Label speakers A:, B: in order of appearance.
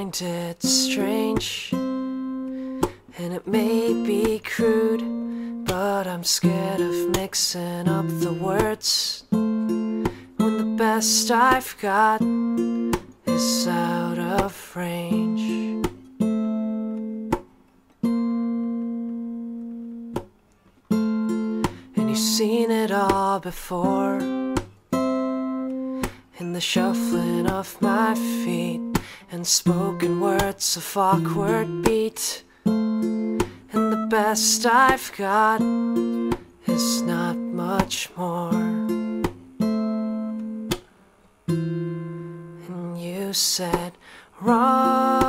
A: find it strange, and it may be crude, but I'm scared of mixing up the words when the best I've got is out of range. And you've seen it all before, in the shuffling of my feet and spoken words of awkward beat. And the best I've got is not much more. And you said, run